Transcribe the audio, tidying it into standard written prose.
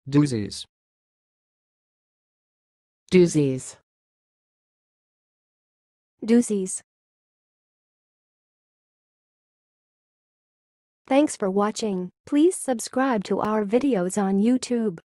doozies, doozies, doozies. Thanks for watching. Please subscribe to our videos on YouTube.